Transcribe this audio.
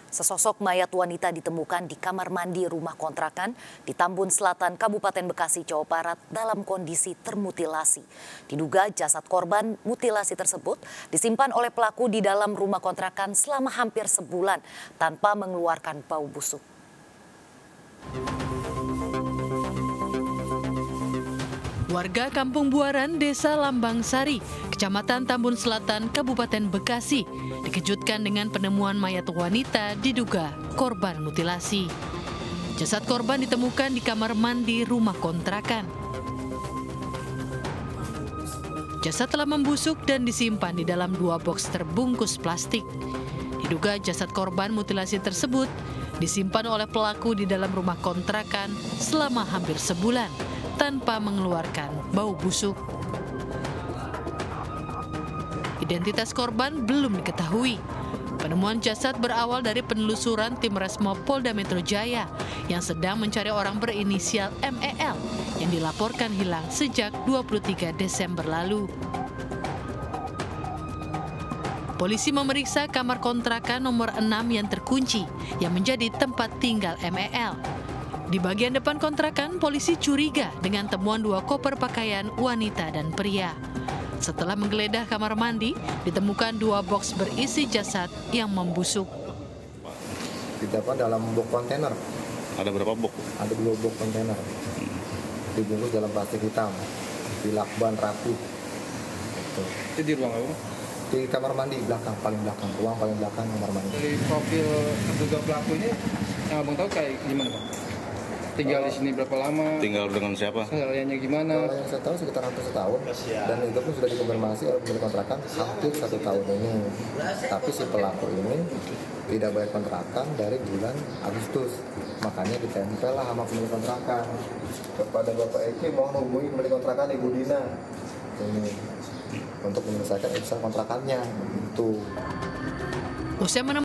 Sesosok mayat wanita ditemukan di kamar mandi rumah kontrakan di Tambun Selatan, Kabupaten Bekasi, Jawa Barat dalam kondisi termutilasi. Diduga jasad korban mutilasi tersebut disimpan oleh pelaku di dalam rumah kontrakan selama hampir sebulan tanpa mengeluarkan bau busuk. Warga Kampung Buaran, Desa Lambang Sari, Kecamatan Tambun Selatan, Kabupaten Bekasi, dikejutkan dengan penemuan mayat wanita diduga korban mutilasi. Jasad korban ditemukan di kamar mandi rumah kontrakan. Jasad telah membusuk dan disimpan di dalam 2 boks terbungkus plastik. Diduga jasad korban mutilasi tersebut disimpan oleh pelaku di dalam rumah kontrakan selama hampir sebulan tanpa mengeluarkan bau busuk. Identitas korban belum diketahui. Penemuan jasad berawal dari penelusuran tim Resmo Polda Metro Jaya yang sedang mencari orang berinisial MEL yang dilaporkan hilang sejak 23 Desember lalu. Polisi memeriksa kamar kontrakan nomor 6 yang terkunci yang menjadi tempat tinggal MEL. Di bagian depan kontrakan, polisi curiga dengan temuan 2 koper pakaian wanita dan pria. Setelah menggeledah kamar mandi, ditemukan 2 boks berisi jasad yang membusuk. Didapat dalam box kontainer. Ada berapa box? Ada 2 box kontainer. Dibungkus dalam plastik hitam, dilakban rapi. Itu di ruang apa? Di kamar mandi belakang, paling belakang, ruang paling belakang kamar mandi. Dari profil terduga pelaku ini, yang abang tahu kayak gimana, Bang? Tinggal di sini berapa lama? Tinggal dengan siapa? Kesehariannya gimana? Kalau yang saya tahu sekitar hampir setahun, dan itu pun sudah dikonfirmasi oleh pemilik kontrakan hampir 1 tahun ini. Tapi si pelaku ini tidak bayar kontrakan dari bulan Agustus, makanya ditempel lah sama pemilik kontrakan. Kepada Bapak Eki mohon hubungi pemilik kontrakan Ibu Dina ini untuk menyelesaikan urusan kontrakannya. Itu.